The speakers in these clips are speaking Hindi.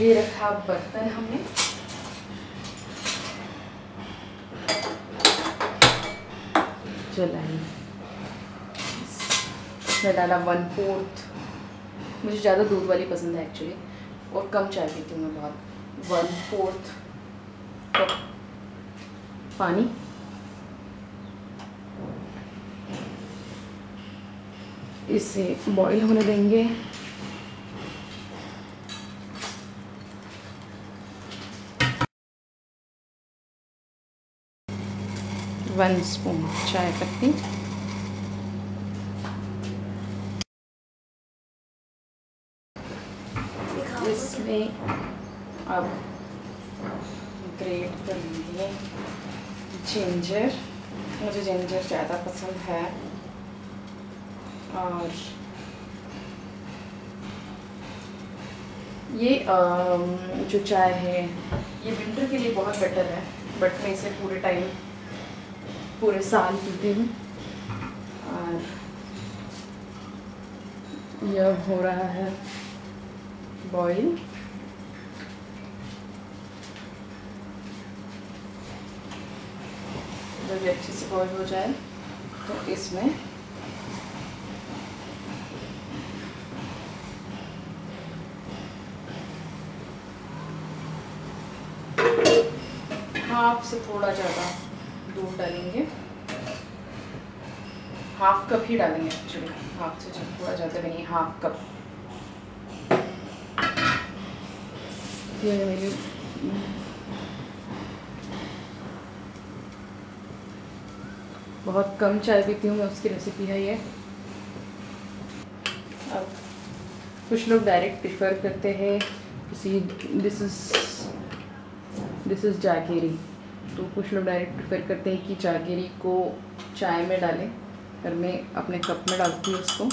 ये रखा बर्तन हमने, चलाइए। इसमें डाला 1/4, मुझे ज़्यादा दूध वाली पसंद है एक्चुअली, और कम चाय पीती हूँ मैं बहुत। 1/4 कप पानी, इसे बॉईल होने देंगे। वन स्पून चाय पत्ती, इसमें अब ग्रेट कर लेंगे जिंजर, मुझे जिंजर ज़्यादा पसंद है। और ये जो चाय है ये विंटर के लिए बहुत बेटर है, बट मैं इसे पूरे साल पीती हूँ। और यह हो रहा है बॉईल। जब ये अच्छे से बॉईल हो जाए तो इसमें हाफ से थोड़ा ज़्यादा दूध डालेंगे, हाफ कप ही डालेंगे एक्चुअली, हाफ से थोड़ा ज़्यादा भी नहीं, हाफ कप। ये मेरी बहुत कम चाय पीती हूँ मैं, उसकी रेसिपी है ये। अब कुछ लोग डायरेक्ट प्रेफर करते हैं, दिस इज़ जागीरी, तो कुछ लोग डायरेक्ट प्रेफर करते हैं कि जागीरी को चाय में डालें, पर मैं अपने कप में डालती हूँ इसको।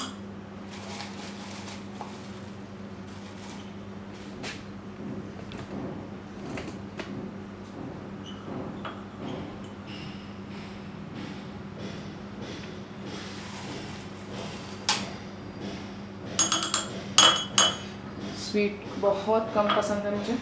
स्वीट बहुत कम पसंद है मुझे।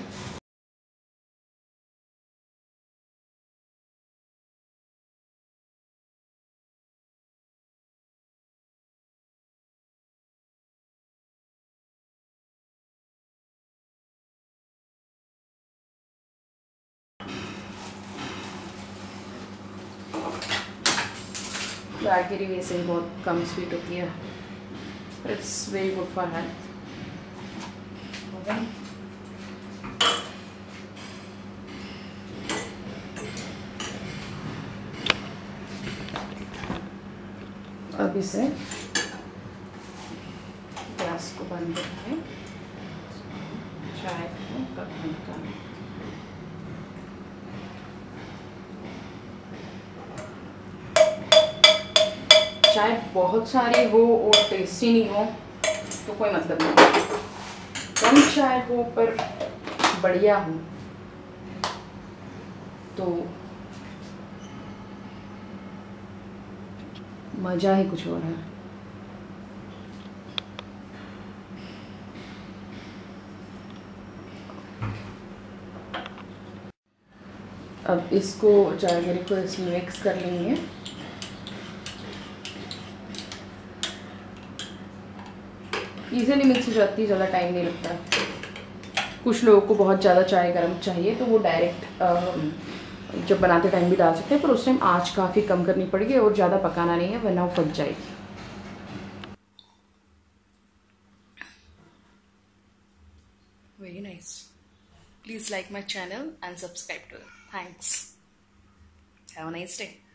जागीरी वैसे ही बहुत कम स्वीट होती है, it's very good for health. अब इसे गैस को बंद करके चाय को कप में निकालें। चाय बहुत सारी हो और टेस्टी नहीं हो तो कोई मतलब नहीं, कम चाय हो पर बढ़िया हो तो मज़ा ही कुछ और है। अब इसको जागीरी को इसमें मिक्स कर लेंगे। इजीली मिक्स हो जाती है, ज़्यादा टाइम नहीं लगता। कुछ लोगों को बहुत ज़्यादा चाय गर्म चाहिए तो वो डायरेक्ट जब बनाते टाइम भी डाल सकते हैं, पर उस टाइम आँच काफ़ी कम करनी पड़ेगी और ज़्यादा पकाना नहीं है वरना वो फट जाएगी। Very nice, please like my channel and subscribe to it. Thanks. Have a nice day.